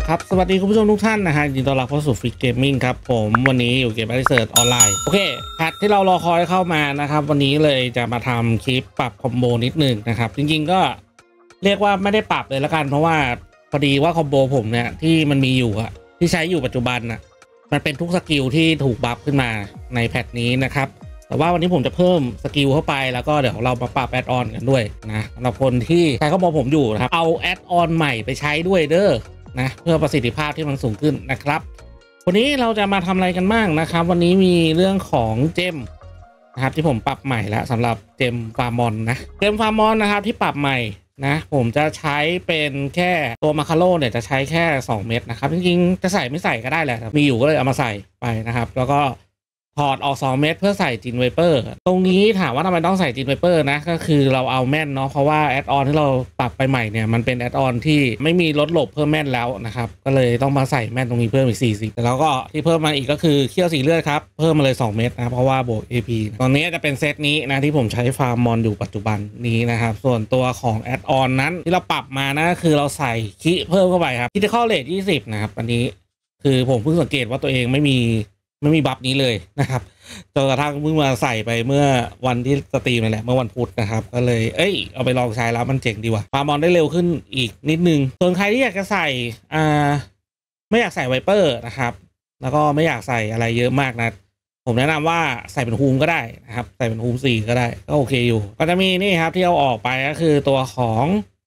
ครับสวัสดีคุณผู้ชมทุกท่านนะฮะยินดีต้อนรับเข้าสู่ฟิกเกมมิ่งครับผมวันนี้อยู่เกม Research ออนไลน์โอเคแพทที่เรารอคอยเข้ามานะครับวันนี้เลยจะมาทำคลิปปรับคอมโบนิดหนึ่งนะครับจริงๆก็เรียกว่าไม่ได้ปรับเลยละกันเพราะว่าพอดีว่าคอมโบผมเนี่ยที่มันมีอยู่อะที่ใช้อยู่ปัจจุบันอะมันเป็นทุกสกิลที่ถูกบัฟขึ้นมาในแพทนี้นะครับแต่ว่าวันนี้ผมจะเพิ่มสกิลเข้าไปแล้วก็เดี๋ยวเรามาปรับแอดออนกันด้วยนะสำหรับคนที่ใช้คอมโบผมอยู่นะครับเอาแอดออนใหม่ไปใช้ด้วยเด้อนะเพื่อประสิทธิภาพที่มันสูงขึ้นนะครับวันนี้เราจะมาทำอะไรกันบ้างนะครับวันนี้มีเรื่องของเจมนะครับที่ผมปรับใหม่แล้วสำหรับเจมฟาร์มอนนะเจมฟาร์มอนนะครับที่ปรับใหม่นะผมจะใช้เป็นแค่ตัวมาคาโร่เนี่ยจะใช้แค่2เม็ดนะครับจริงๆจะใส่ไม่ใส่ก็ได้แหละมีอยู่ก็เลยเอามาใส่ไปนะครับแล้วก็ถอดออก2เม็ดเพื่อใส่จินไวเปอร์ตรงนี้ถามว่าทำไมต้องใส่จินไวเปอร์นะก็คือเราเอาแม่นเนาะเพราะว่าแอดออนที่เราปรับไปใหม่เนี่ยมันเป็นแอดออนที่ไม่มีลดหลบเพิ่มแม่นแล้วนะครับก็เลยต้องมาใส่แม่นตรงนี้เพิ่มอีก40แล้วก็ที่เพิ่มมาอีกก็คือเขี้ยวสีเลือดครับเพิ่มมาเลย2เม็ดนะเพราะว่าบวก AP ตอนนี้จะเป็นเซตนี้นะที่ผมใช้ฟาร์มมอนอยู่ปัจจุบันนี้นะครับส่วนตัวของแอดออนนั้นที่เราปรับมานะคือเราใส่คิเพิ่มเข้าไปครับคิดจะเข้าเรท20นะครับอันนี้คือผมเพิ่งสังเกตว่าตัวเองไม่มีบัฟนี้เลยนะครับจนกระทั่งเพิ่งมาใส่ไปเมื่อวันที่สตรีมนี่แหละเมื่อวันพุธนะครับก็เลยเอาไปลองใช้แล้วมันเจ๋งดีว่ะฟาร์มอนได้เร็วขึ้นอีกนิดนึงส่วนใครที่อยากจะใส่ไม่อยากใส่ไวเปอร์นะครับแล้วก็ไม่อยากใส่อะไรเยอะมากนะผมแนะนำว่าใส่เป็นฮูมก็ได้นะครับใส่เป็นฮูม4ก็ได้ก็โอเคอยู่ก็จะมีนี่ครับที่เอาออกไปก็คือตัวของ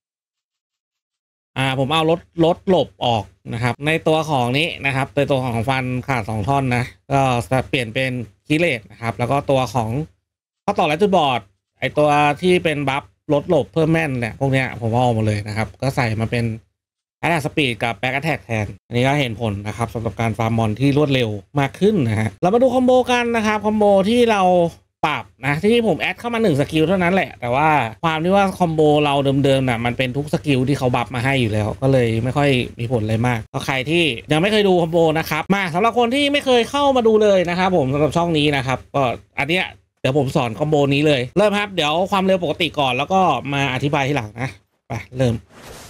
ผมเอาลดหลบออกนะครับในตัวของนี้นะครับในตัวของฟันขาด2ท่อนนะก็จะเปลี่ยนเป็นคิเลตนะครับแล้วก็ตัวของข้อต่อและจุดบอดไอตัวที่เป็นบัฟลดหลบเพิ่มแม่นเนี่ยพวกเนี้ยผมเอาออกมาเลยนะครับก็ใส่มาเป็นแอตแทกสปีดกับแบ็กแอตแทกแทนอันนี้ก็เห็นผลนะครับสำหรับการฟาร์มมอนที่รวดเร็วมากขึ้นนะฮะเรามาดูคอมโบกันนะครับคอมโบที่เราปรับนะที่ผมแอดเข้ามา1สกิลเท่านั้นแหละแต่ว่าความที่ว่าคอมโบเราเดิมๆน่ะมันเป็นทุกสกิลที่เขาบัฟมาให้อยู่แล้วก็เลยไม่ค่อยมีผลอะไรมากก็ใครที่ยังไม่เคยดูคอมโบนะครับมาสำหรับคนที่ไม่เคยเข้ามาดูเลยนะครับผมสำหรับช่องนี้นะครับก็อันเนี้ยเดี๋ยวผมสอนคอมโบนี้เลยเริ่มครับเดี๋ยวความเร็วปกติก่อนแล้วก็มาอธิบายทีหลังนะไปเริ่ม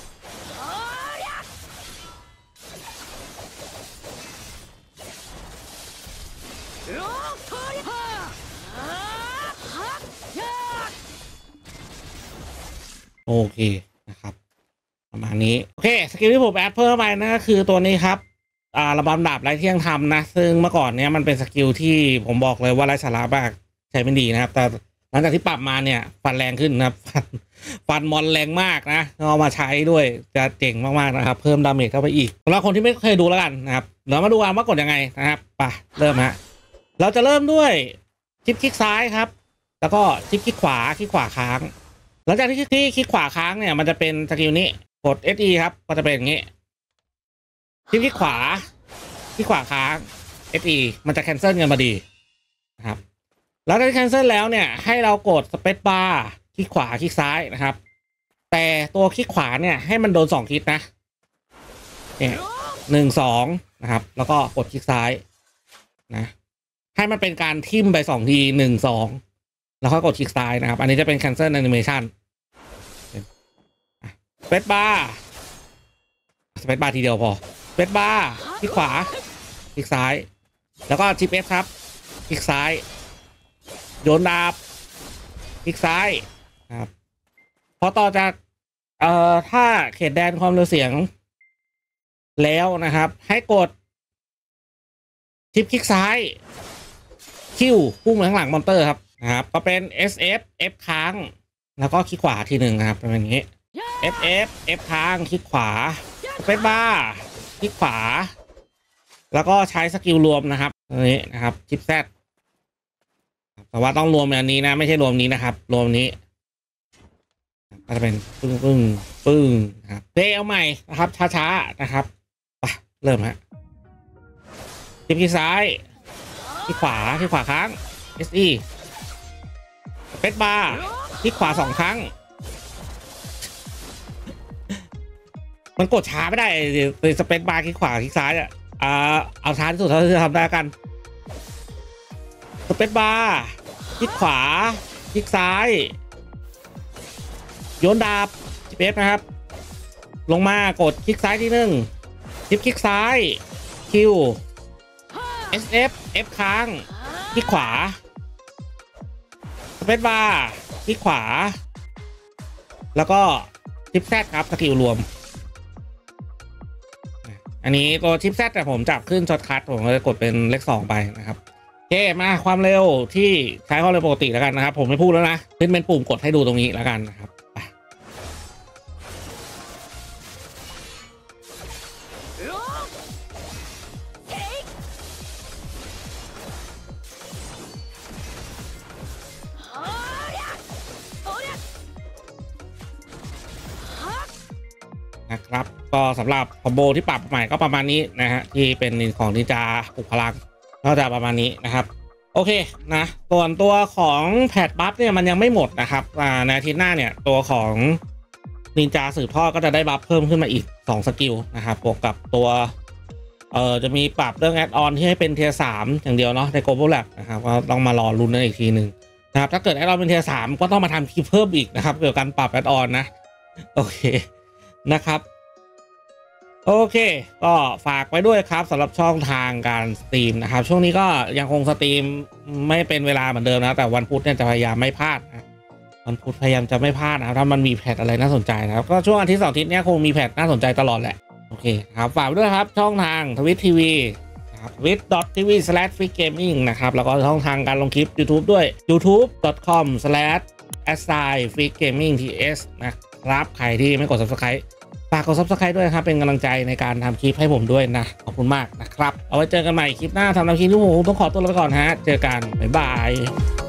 โอเคนะครับประมาณนี้โอเคสกิลที่ผมแอดเพิ่มไปนะก็คือตัวนี้ครับระบำดาบไร้เที่ยงธรรมนะซึ่งเมื่อก่อนเนี้ยมันเป็นสกิลที่ผมบอกเลยว่าไร้สาระมากใช้ไม่ดีนะครับแต่หลังจากที่ปรับมาเนี่ยฟันแรงขึ้นนะครับฟันมอนแรงมากนะเอามาใช้ด้วยจะเจ๋งมากๆนะครับเพิ่มดาเมจเข้าไปอีกสำหรับคนที่ไม่เคยดูแล้วกันนะครับเรามาดูกันว่ากดยังไงนะครับไปเริ่มฮะเราจะเริ่มด้วยชิปคลิกซ้ายครับแล้วก็ชิปคลิกขวาค้างหลังจากที่คลิกขวาค้างเนี่ยมันจะเป็นสกิลนี้กด SE ครับก็จะเป็นอย่างนี้คลิกขวาค้าง SE มันจะแคนเซิลกันพอดีนะครับแล้วถ้าแคนเซิลแล้วเนี่ยให้เรากดสเปซบาร์คลิกขวาคลิกซ้ายนะครับแต่ตัวคลิกขวาเนี่ยให้มันโดน2คลิกนะเนี่ย1-2นะครับแล้วก็กดคลิกซ้ายนะให้มันเป็นการทิ่มไป2 ที1-2แล้วก็กดคลิกซ้ายนะครับอันนี้จะเป็น cancel animation สเปซบาร์ทีเดียวพอสเปซบาร์คลิกขวาคลิกซ้ายแล้วก็ชิป F ครับคลิกซ้ายโยนดาบคลิกซ้ายครับพอต่อจากถ้าเขตแดนความเร็วเสียงแล้วนะครับให้กดชิปคลิกซ้ายคิวพุ่งไปข้างหลังมอนเตอร์ครับนะครับก็เป็น SF F ค้างแล้วก็คลิกขวาทีหนึ่งนะครับเป็นอย่างนี้ F ค้างคลิกขวาสเปซบาร์คลิกขวาแล้วก็ใช้สกิลรวมนะครับตรงนี้นะครับชิป Z แต่ว่าต้องรวมอันนี้นะไม่ใช่รวมนี้นะครับรวมนี้ก็จะเป็นปึ้งนะครับเอาใหม่นะครับช้าๆนะครับไปเริ่มฮะชิปคลิกซ้ายคลิกขวาค้าง SE สเปซบาร์คลิกขวา2 ครั้งมันกดช้าไม่ได้สเปซบาร์คลิกขวาคลิกซ้ายเอาช้าที่สุดเท่าที่จะทำได้กันสเปซบาร์คลิกขวาคลิกซ้ายโยนดาบชิป Fนะครับลงมากดคลิกซ้ายทีหนึ่งชิปคลิกซ้าย Q SF F ค้างคลิกขวาสเปซบาร์คลิกขวาแล้วก็ชิป Z ครับสกิลรวมอันนี้ตัวชิป Z แต่ผมจับขึ้นช็อตคัทผมก็จะกดเป็นเลข2ไปนะครับโอเคมาความเร็วที่ใช้ความเร็วปกติแล้วกันนะครับผมไม่พูดแล้วนะขึ้นเป็นปุ่มกดให้ดูตรงนี้แล้วกันนะครับนะครับก็สำหรับคอมโบที่ปรับใหม่ก็ประมาณนี้นะฮะที่เป็นของนินจาปลุกพลังก็จะประมาณนี้นะครับโอเคนะส่วนตัวของแพทบัฟเนี่ยมันยังไม่หมดนะครับในอาทิตย์หน้าเนี่ยตัวของนินจาสืบทอดก็จะได้บัฟเพิ่มขึ้นมาอีก2สกิลนะครับบวกกับตัวจะมีปรับเรื่องแอดออนที่ให้เป็นเทียร์3อย่างเดียวเนาะใน Global Lab นะครับก็ต้องมารอลุ้นกันอีกทีหนึ่งนะครับถ้าเกิดแอดออนเป็นเทียร์3ก็ต้องมาทำคลิปเพิ่มอีกนะครับเกี่ยวกับการปรับแอดออนนะโอเคนะครับโอเคก็ฝากไว้ด้วยครับสำหรับช่องทางการสตรีมนะครับช่วงนี้ก็ยังคงสตรีมไม่เป็นเวลาเหมือนเดิมนะแต่วันพุธเนี่ยจะพยายามไม่พลาดนะวันพุธพยายามจะไม่พลาดนะครับถ้ามันมีแพทอะไรน่าสนใจนะครับก็ช่วงอาทิตย์2 อาทิตย์เนี้ยคงมีแพทน่าสนใจตลอดแหละโอเคครับฝากไว้ด้วยครับช่องทางทวิตทีวีนะครับtwitch.tv/freegaming นะครับแล้วก็ช่องทางการลงคลิป YouTube ด้วย youtube.com/freegamingts นะครับใครที่ไม่กด Subscribeฝากกด Subscribe ด้วยครับเป็นกำลังใจในการทำคลิปให้ผมด้วยนะขอบคุณมากนะครับเอาไว้เจอกันใหม่คลิปหน้าสำหรับคลิปนี้ผมต้องขอตัวลาไปก่อนฮะเจอกันบ๊ายบาย